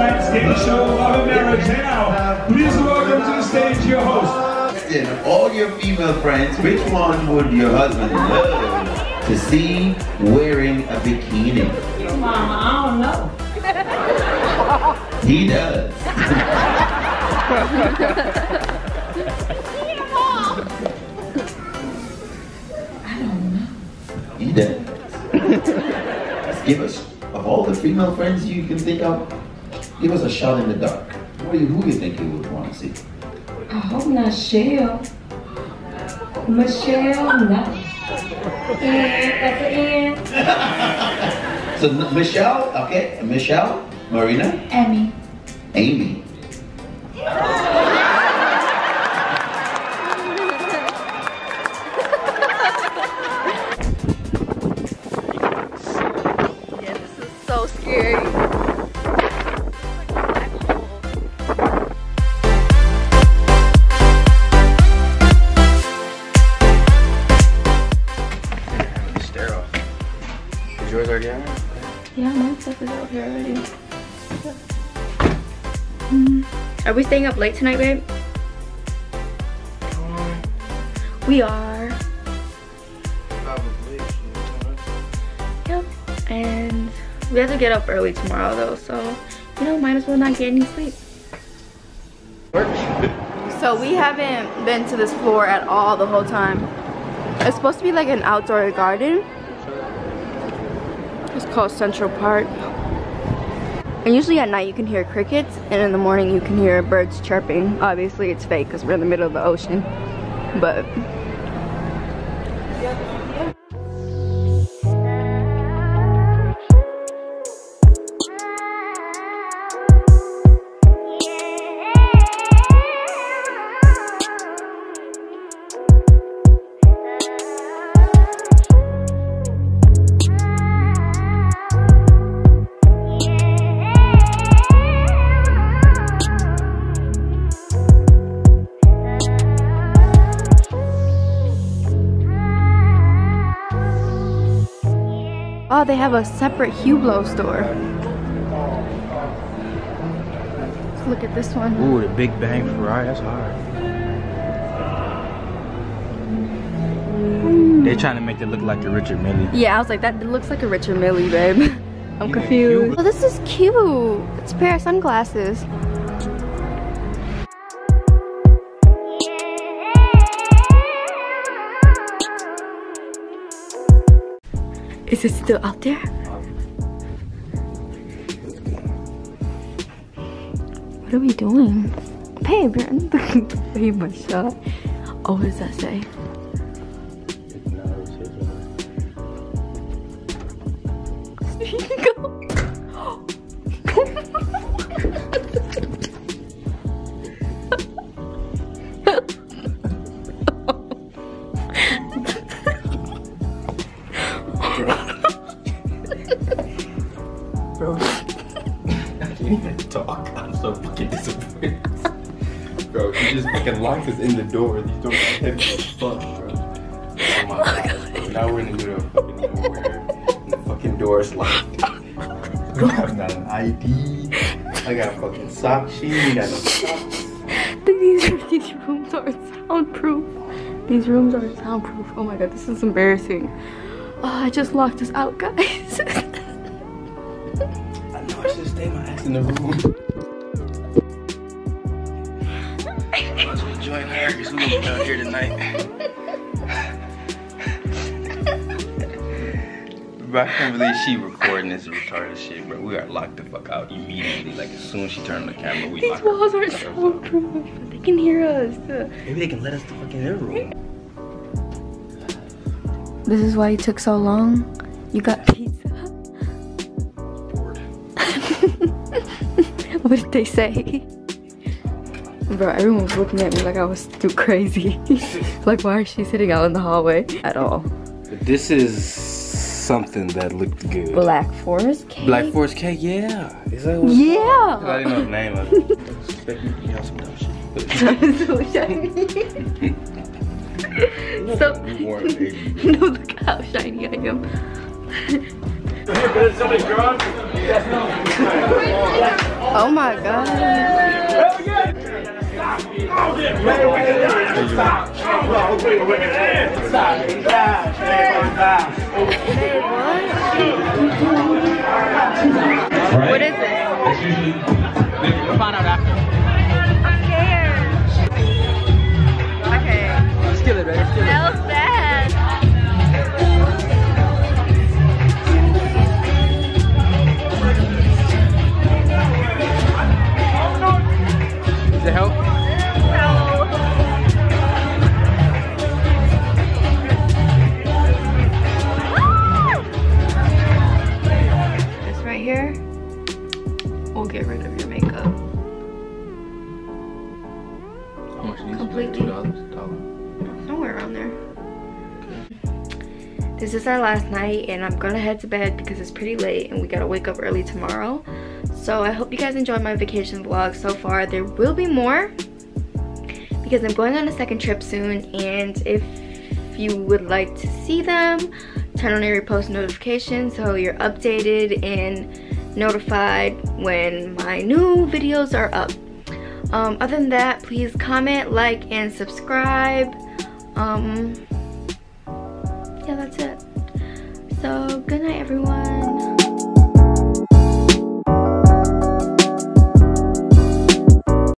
tonight's game show, Love and Marriage. And now, please welcome to the stage your host. Of all your female friends, which one would your husband love to see wearing a bikini? Mama, I don't know. He does. He does. Just give us, of all the female friends you can think of, give us a shot in the dark. Who you think you would want to see? I hope not Shell. Michelle, no. And that's an end. So Michelle, okay, Michelle, Marina, Amy. Amy. Yeah, this is so scary. Sterile. Is yours already out? Yeah, my stuff is out here already. Are we staying up late tonight, babe? We are. Probably. Yep. And we have to get up early tomorrow though, so you know, might as well not get any sleep. So we haven't been to this floor at all the whole time. It's supposed to be like an outdoor garden. It's called Central Park. And usually at night you can hear crickets, and in the morning you can hear birds chirping. Obviously it's fake because we're in the middle of the ocean. But oh, they have a separate Hublot store. Let's look at this one. Ooh, the Big Bang Ferrari, that's hard. They're trying to make it look like a Richard Mille. Yeah, I was like, that looks like a Richard Mille, babe. I'm confused. Oh, this is cute. It's a pair of sunglasses. Is it still out there? What are we doing? Babe, you're in the way my shot. Oh, what does that say? Bro, I can't even talk. I'm so fucking disappointed. Bro, you just fucking locked us in the door. These doors are heavy as fuck, bro. Oh my god. Bro. Now we're in the middle of fucking nowhere. And the fucking door is locked. Bro, I've got an ID. I got a fucking sock sheet. You got no socks. These rooms are soundproof. These rooms are soundproof. Oh my god, this is embarrassing. Oh, I just locked us out, guys. I know I should stay my ass in the room. Might as well join her because we're gonna be out here tonight. Bro, I can't believe she recording this retarded shit, bro. We are locked the fuck out immediately. Like, as soon as she turned on the camera, we These walls are soundproof. They can hear us. Maybe they can let us the fuck in their room. This is why it took so long. You got pizza. Bored. What did they say? Bro, everyone was looking at me like I was too crazy. Like, why is she sitting out in the hallway at all? This is something that looked good. Black Forest cake? Black Forest cake, yeah. Is that what Yeah. I didn't know the name of it. I was expecting you to be on some dumb shit. So shiny. So, Newborn baby. no, look how shiny I am. Oh my god. What is it? We'll find out after. I'm scared. Okay. Steal it, right? Steal it. Smells bad. Does it help? This right here will get rid of your makeup. How much these? Completely. $2? Somewhere around there. This is our last night and I'm gonna head to bed because it's pretty late and we gotta wake up early tomorrow. So I hope you guys enjoyed my vacation vlog so far. There will be more because I'm going on a second trip soon, and if you would like to see them, turn on every post notification so you're updated and notified when my new videos are up. Other than that, please comment, like, and subscribe. Yeah, that's it. So good night, everyone.